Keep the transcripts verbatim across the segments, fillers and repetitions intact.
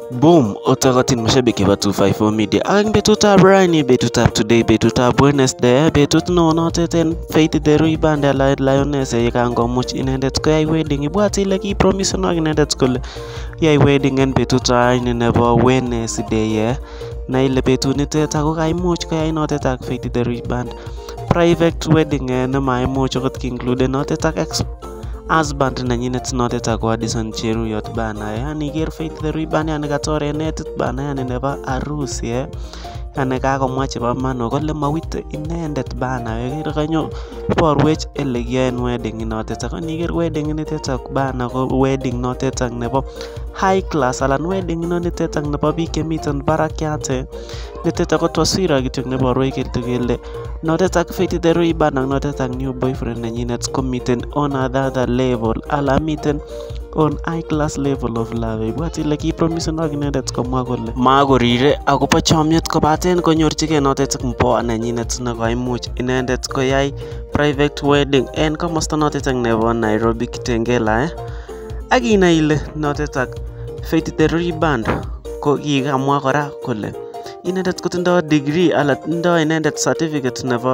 Boom, otokotin mashabiki wa two fifty-four Media. Ang betutab raini, betutab today, betutab Wednesday, betut no noteten Faith the Rebound la Lioness yekangomuch inendet koyai wedding. Ibwati ile ki promise no inendet kole yai wedding en betut raini nebo Wednesday ye. Na ile betut nitet ako kaimuch koyai notet ak Faith the Rebound. Private wedding ne maimuch akot ki-include notet ak ex husband nanyinet notet ak Addison Cheruyot bana, yani ker Faith the Rebound yani katore netit bana, yani nebo harusi eh, yani kakomwa chebo mano kole mawite inendet bana, ker kanyo borwech ele kiyoen wedding notet ak niker wedding nitet ak bana ko wedding notet ak nebo high class alan wedding notet ak nebo biik chemiten barakyat nitet ako taswira kityo neborwech kele notet ak Faith the Rebound ak notet ak new boyfriend nenyinet komiten on another level ala miten on high class level of love. Ibwat ile ki promise no inendet komwa kole makorire akobo chomyet kobaten konyorchigei notet ak mpoa nenyinet ne koimuch inendet koyai private wedding en komosta notet ak nebo Nairobi Kitengela eh. Ak inai ile notet ak Faith the Rebound ko kikamwa kora kole inendet kotindo degree ala tindo inendet certificate nebo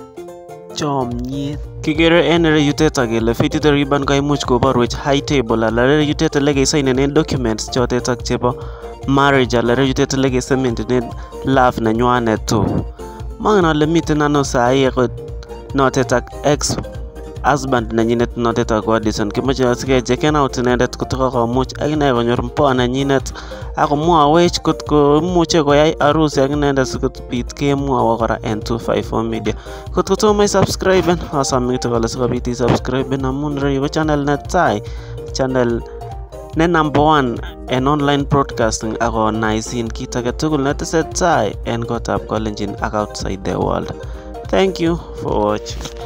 chomyet. Kikere en yutet kele Faith the Rebound koimuch koborwech high table ala yutet ele kesainen documents chotet ak chebo marriage ala yutet ele kesementen love nenywanet tu. Mangen ale miten ano sahi akot notet ak ex husband nenyinet notet ak Addison kimoche asike checken out inendet kotoko komuch akine konyor mpoa nenyinet akomwawech kotko imuche koyai harusi ak inendet sikobit kemwowo kora en two fifty-four Media. Kotko tomo isubscriben asome kityo kole sikobit isubscriben amun ireyu ko channel netai, channel ne number one en online broadcasting ako naisin kit age tugul netesetai en kotab Kalenjin ak outside the world. Thank you for watching.